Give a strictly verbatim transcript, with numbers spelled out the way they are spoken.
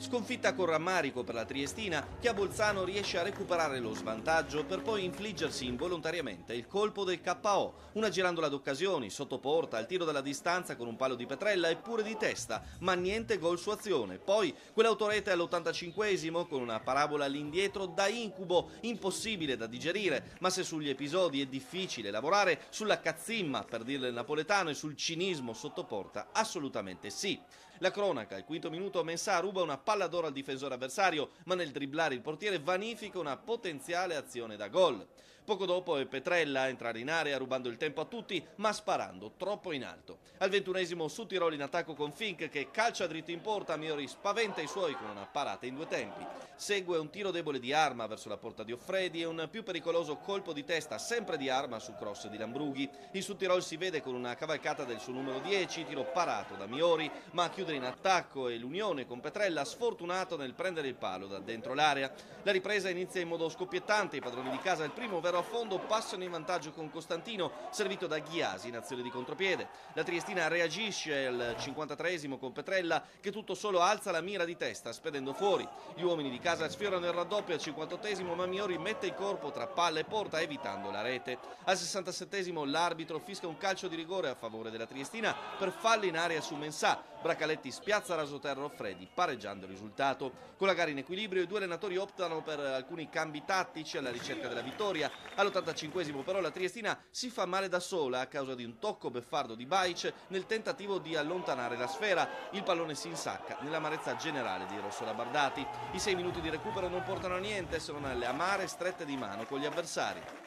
Sconfitta con rammarico per la triestina, che a Bolzano riesce a recuperare lo svantaggio per poi infliggersi involontariamente il colpo del K O, una girandola d'occasioni, sotto porta, al tiro dalla distanza con un palo di Petrella e pure di testa, ma niente gol su azione. Poi quell'autorete all'ottantacinquesimo con una parabola all'indietro da incubo, impossibile da digerire, ma se sugli episodi è difficile lavorare, sulla cazzimma, per dirle il napoletano, e sul cinismo sotto porta, assolutamente sì. La cronaca, al quinto minuto Mensah ruba una palla d'oro al difensore avversario, ma nel dribblare il portiere vanifica una potenziale azione da gol. Poco dopo è Petrella a entrare in area rubando il tempo a tutti, ma sparando troppo in alto. Al ventunesimo Sudtirolo in attacco con Fink che calcia dritto in porta, Miori spaventa i suoi con una parata in due tempi. Segue un tiro debole di Arma verso la porta di Offredi e un più pericoloso colpo di testa sempre di Arma su cross di Lambrughi. Il Sudtirolo si vede con una cavalcata del suo numero dieci, tiro parato da Miori, ma a chiudere in attacco e l'unione con Petrella sfortunato nel prendere il palo da dentro l'area. La ripresa inizia in modo scoppiettante, i padroni di casa il primo vero a fondo passano in vantaggio con Costantino, servito da Ghiasi in azione di contropiede. La triestina reagisce al cinquantatreesimo con Petrella che tutto solo alza la mira di testa spedendo fuori. Gli uomini di casa sfiorano il raddoppio al cinquantottesimo, ma Miori mette il corpo tra palla e porta evitando la rete. Al sessantasettesimo l'arbitro fischia un calcio di rigore a favore della triestina per fallo in area su Mensah. Bracaletti spiazza rasoterra Offredi pareggiando il risultato. Con la gara in equilibrio i due allenatori optano per alcuni cambi tattici alla ricerca della vittoria. All'ottantacinquesimo però la triestina si fa male da sola a causa di un tocco beffardo di Baic nel tentativo di allontanare la sfera. Il pallone si insacca nell'amarezza generale dei rossolabardati. I sei minuti di recupero non portano a niente se non alle amare strette di mano con gli avversari.